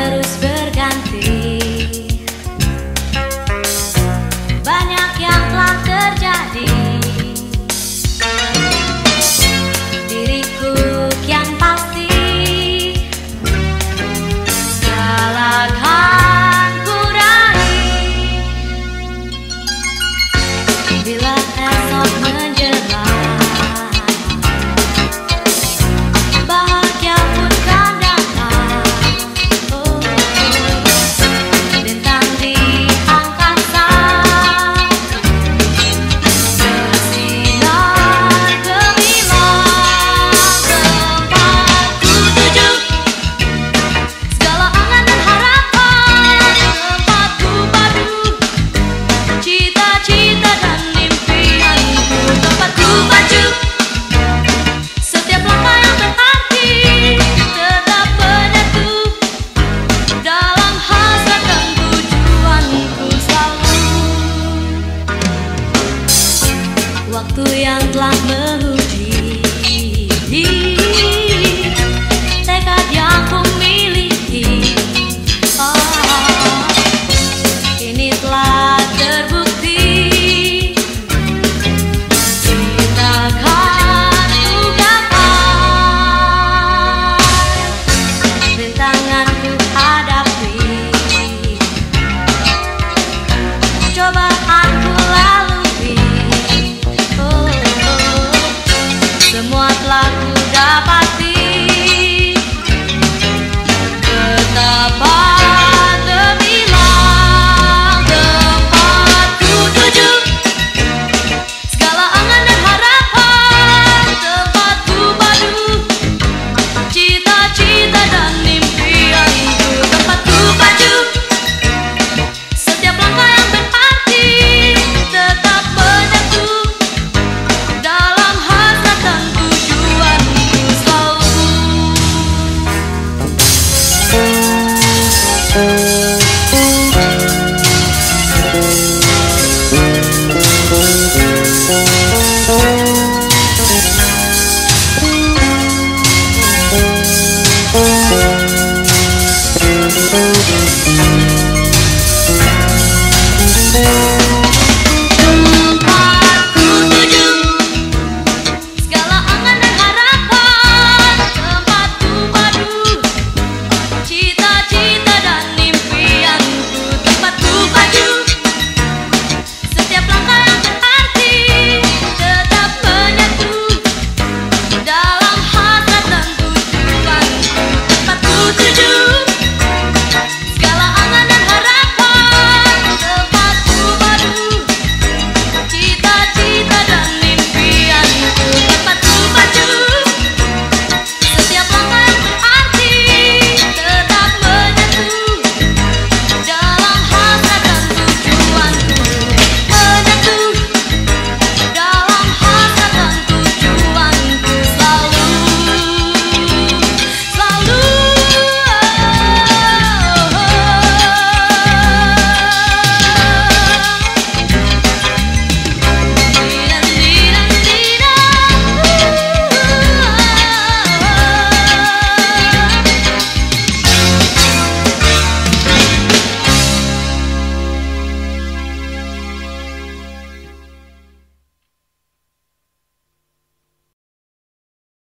terus berganti. Banyak yang telah terjadi. Diriku yang pasti salahkan kurangi. Bila esok menjelang, bahagia pun kan datang. Bintang di angkasa bersinar gemilang. Tempatku tuju segala angan dan harapan. Tempatku padu cita-cita dan impianku. Tempatku maju setiap langkah yang berarti. Tetap menyatu dalam hasrat dan tujuanku selalu. Waktu yang telah menguji tekad yang ku miliki. Kini telah terbukti. Kita akan ku gapai. Rintangan ku hadapi, cobaan ku lalui. Semua telah ku dapati. Betapa gemilang tempatku tuju segala angan dan harapan. Tempatku padu cita-cita dan impianku. Tempatku maju setiap langkah yang berarti. Tetap menyatu dalam hasrat dan tujuanku selalu. Thank you.